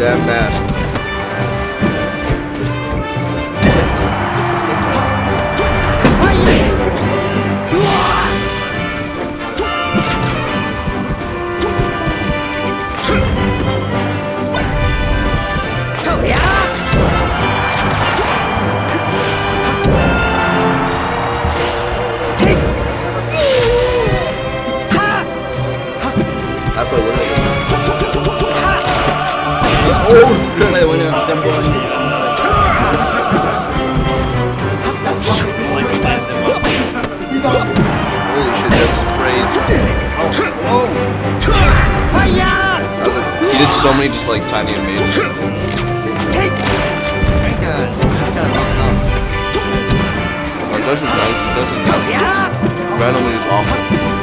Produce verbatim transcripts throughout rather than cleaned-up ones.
damn mask. I play with it. Oh, play the winner of Simple. Holy shit, Jess is crazy. Oh. That was a, he did so many just like tiny animations. Oh, Jess is nice. Jess is nice. Randomly is awful.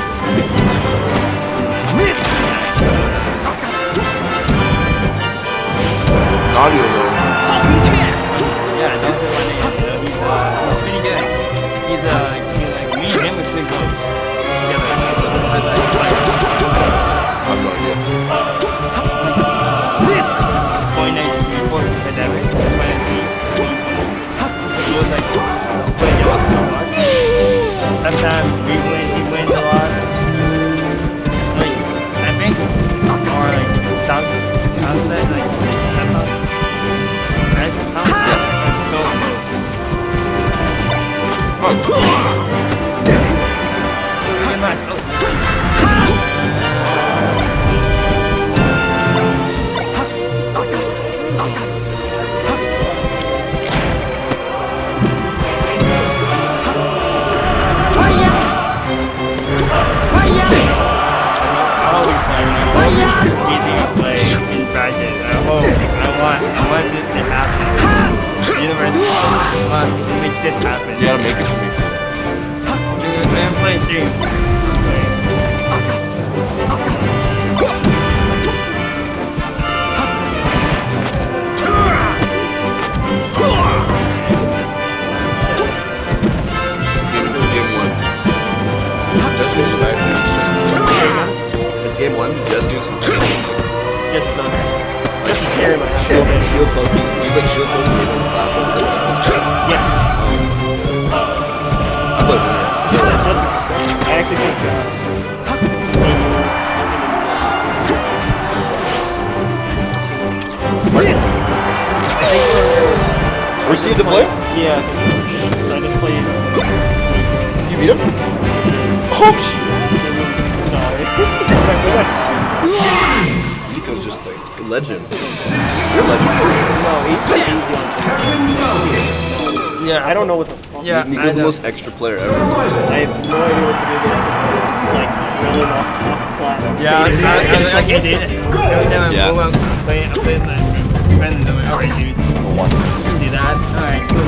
NadiA though. Yeah, that's the one name. He's uh, he's pretty good. He's uh, he's like me and him with big goals together. As like players. I have no idea. twenty nineteen before the pandemic, twenty nineteen, it was like playing out so much. Sometimes we win, he wins a lot. Like I think, or like sound, soundset, like that song. Yeah. So close. Oh. Good match. Oh. Easy to play in practice. I hope. I want. I want this to happen. The universe wants to make this happen. You gotta make it to me. Dude, man, play stream. Game one. Just do some It's game one. Just do some Just done. Just scary, man. Shield, shield poking. He's like shield poking on the platform. Yeah. I play winner. Just, I actually think. Uh, Receive the play? Yeah. So I just played. You beat him? Oh shit! No, it's Nico's just like a legend. You're a legend too. No, he's like easy on things. Yeah, I don't know what the fuck. Yeah, Nico's the most extra player ever. I have no idea what to do against him. He's like drilling off tough flat. Yeah, I, I, I, I get it. Every time I Yeah. go out, I play, I play my friends, I'm like, alright, dude. You can do that. Alright, cool.